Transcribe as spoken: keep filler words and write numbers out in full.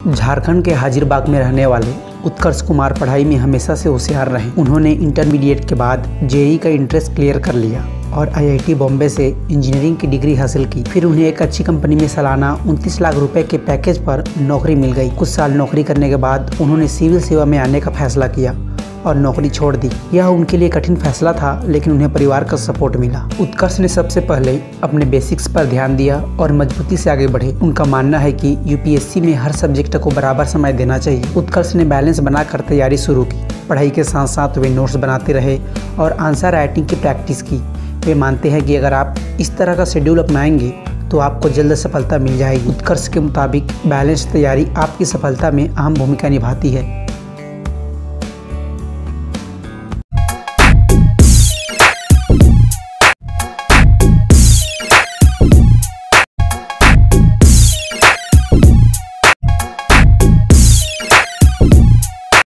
झारखंड के हाजिरबाग में रहने वाले उत्कर्ष कुमार पढ़ाई में हमेशा से होशियार रहे। उन्होंने इंटरमीडिएट के बाद जेईई का इंट्रेंस क्लियर कर लिया और आईआईटी बॉम्बे से इंजीनियरिंग की डिग्री हासिल की। फिर उन्हें एक अच्छी कंपनी में सालाना उनतीस लाख रुपए के पैकेज पर नौकरी मिल गई। कुछ साल नौकरी करने के बाद उन्होंने सिविल सेवा में आने का फैसला किया और नौकरी छोड़ दी। यह उनके लिए कठिन फैसला था, लेकिन उन्हें परिवार का सपोर्ट मिला। उत्कर्ष ने सबसे पहले अपने बेसिक्स पर ध्यान दिया और मजबूती से आगे बढ़े। उनका मानना है कि यूपीएससी में हर सब्जेक्ट को बराबर समय देना चाहिए। उत्कर्ष ने बैलेंस बनाकर तैयारी शुरू की। पढ़ाई के साथ साथ वे नोट्स बनाते रहे और आंसर राइटिंग की प्रैक्टिस की। वे मानते हैं कि अगर आप इस तरह का शेड्यूल अपनाएंगे तो आपको जल्द सफलता मिल जाएगी। उत्कर्ष के मुताबिक बैलेंस तैयारी आपकी सफलता में अहम भूमिका निभाती है।